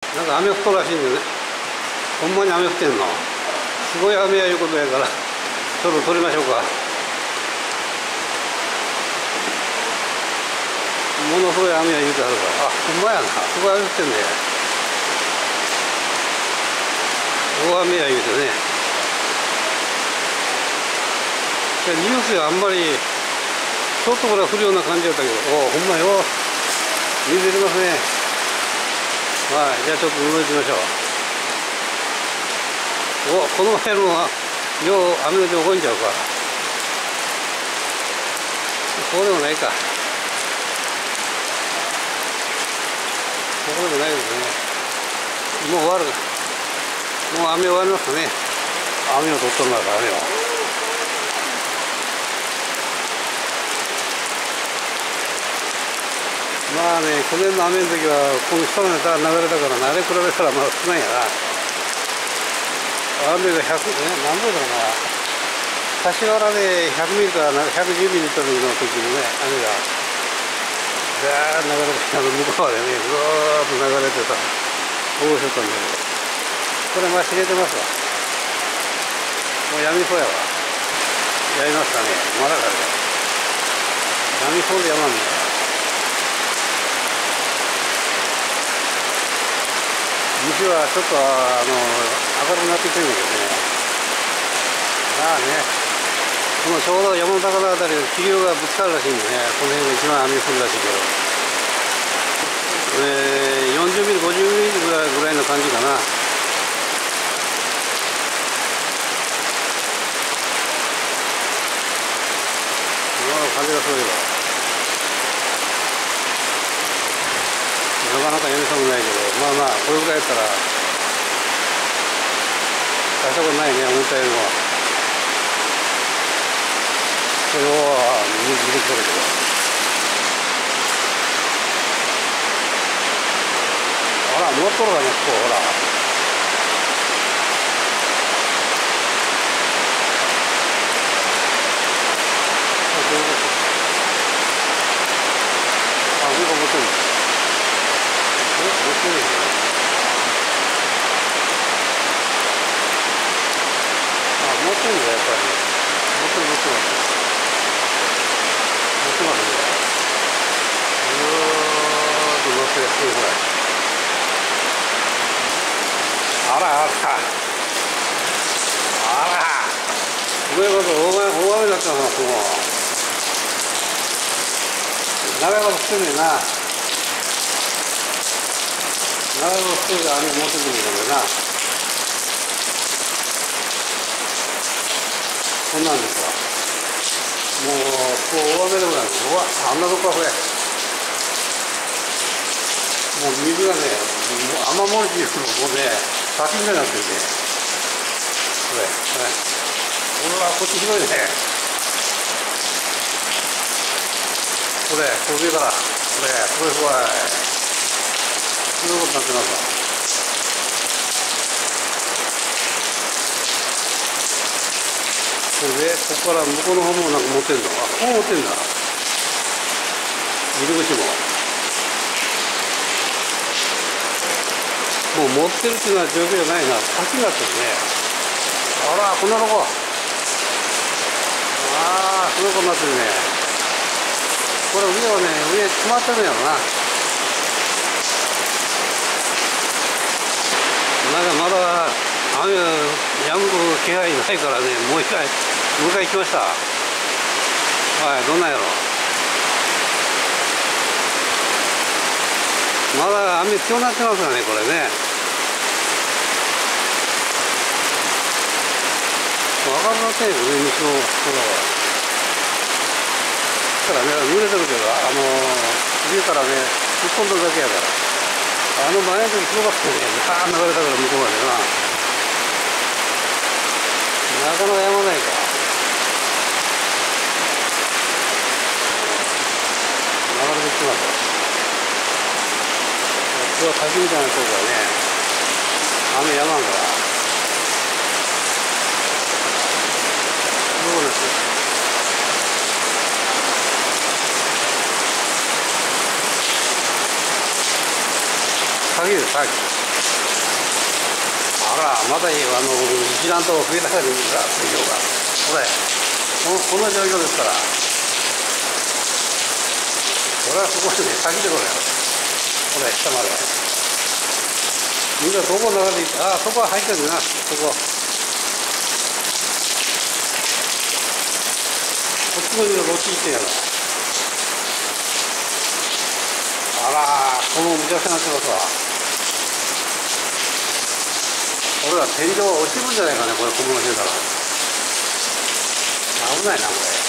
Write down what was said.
なんか雨降っとるらしいんでね。ほんまに雨降ってんの。すごい雨やいうことやから、ちょっと撮りましょうか。ものすごい雨や言うてはるから。あ、ほんまやな。すごい雨降ってんね。大雨や言うてね。ニュースはあんまりちょっとこれは降るような感じだったけど、おお、ほんまよ。水出てますね。はい、じゃあちょっと覗いてみましょう。お、この辺のはよう雨の日起こんちゃうか。そうでもないか。ここでもないですね。もう終わる。もう雨終わりましたね。雨を取っとるんだから雨を。まあね、去年の雨の時はこの下のネタ流れたから、あれ比べたらまだ少ないやな。雨が100、何度だろうな。柏原で100ミリから110ミリとるの時のね、雨がザーッ流れて、向こうまでね、ずーっと流れてさ、大雨降ったんだけど、これまあ知れてますわ。もうやみそうやわ。やりましたね。まだかよ。やみそうでやまんねえ。西はちょっと明るくなってきてるんだけどね。まあね、このちょうど山の高田あたりで気流がぶつかるらしいんでね、この辺が一番雨降るらしいけど、40ミリ、50ミリぐらいの感じかな。風がすごいわ。なかなかやみそうもないけど、まあまあ、これぐらいやったら、大したことないね、思ったよりも。それを、水出てきとるけど。ほら、もっとるがね、ここ、ほら。あ、上が持ってんの。持ってるよね。あ、持ってるんだ、やっぱり。持ってる、持ってます。持ってますね。ずーっと乗ってる、ほら。あらあら。あら。すごいこと、大雨になっちゃうな、もう。長いこと降ってんねんな。長いこと降ってるから雨持ってくるんだよな。こんなんですわ。もう、こう大雨でもない。うわ、あんなとこはこれ。もう水がね、もう雨漏りっていうのもね、滝みたいになってるね。これ、うわ、こっち広いね。これ、上から、これ怖い。そういうことになってますわ。これで、ここから向こうの方もなんか持ってんの。あ、こう持ってんだ。入り口も。もう持ってるっていうのは状況じゃないな。滝になってるね。あら、こんなとこ。ああ、すごいことになってるね。これ上はね、上詰まってるんやろな。なんかまだ雨が止む気配ないからね、もう一回行きました。はい、どんなんやろ。まだ雨強くなってますよね、これね。分かるなってんよ、上道の空は。だからね、濡れてるけど、上からね、突っ込んでるだけやから。前の時すごかったね、ガーン流れたから向こうまでな。なかなかやまないか。流れてきてます。ここは滝みたいなとこがね、雨やまんから。そうですよ。鍵です。 さっき。あら、まだ一段と増えたから水が、水量が。これ、この状況ですから。これはすごいね、先でこれ。これ、下まで。水がどこ流れていって、ああ、そこは入ってるな、そこ。こっちの水がどっち行ってんやろ。あら、このむちゃくちゃになってますわ。これは天井落ちるんじゃないかね、これ、小物してたら。危ないな、これ。